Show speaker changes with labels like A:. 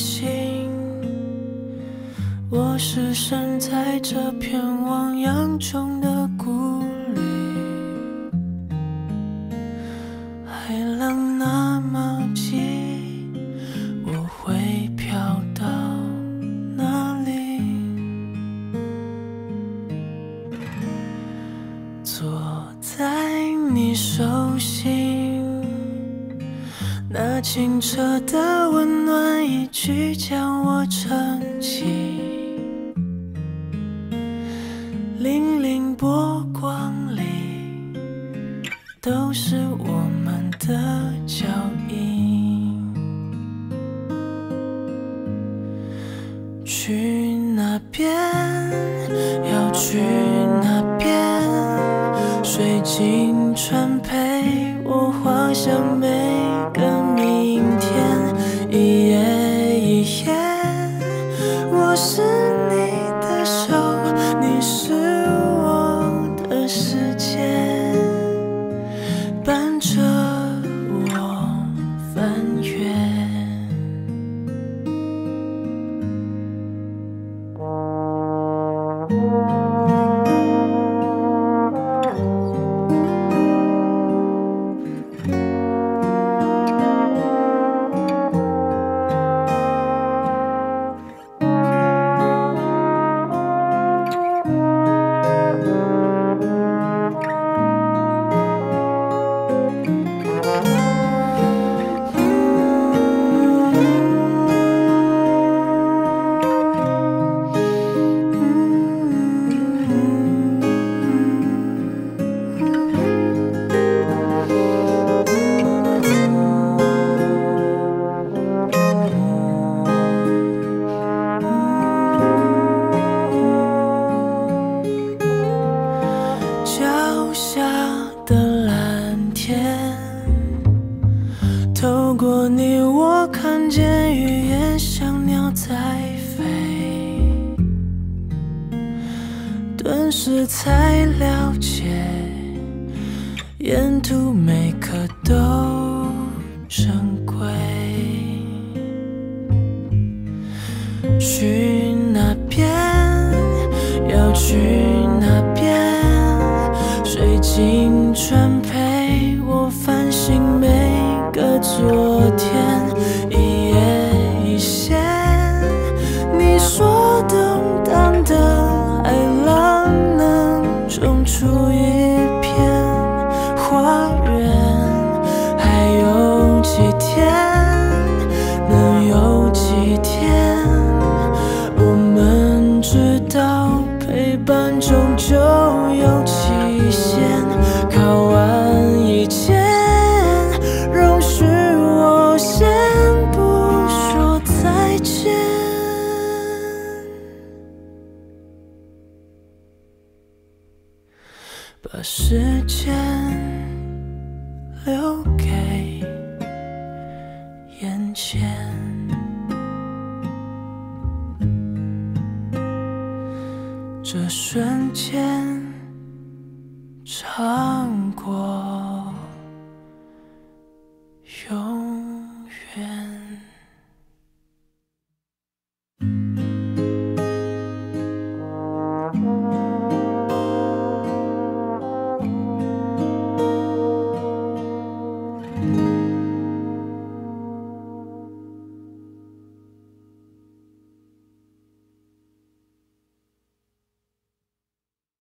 A: 心，我是身在这片汪洋中的孤旅。海浪那么急，我会飘到哪里？坐在你手心，那清澈的温暖一举将我撑起，粼粼波光里都是我们的脚印。去哪边？要去哪边？水晶船陪我滑向每个明天，一夜一夜，我是你的手，你是我的世界，伴着我翻越。脚下的蓝天，透过你我看见语言像鸟在飞，顿时才了解沿途每颗都珍贵。去哪边？要去哪边？水晶船陪我翻醒每个昨天，一夜一线，你说动荡的海浪能种出一片花园，还有几天，能有几天，我们知道陪伴终究有期限，考完一切，容许我先不说再见，把时间留给眼前。这瞬间，唱过。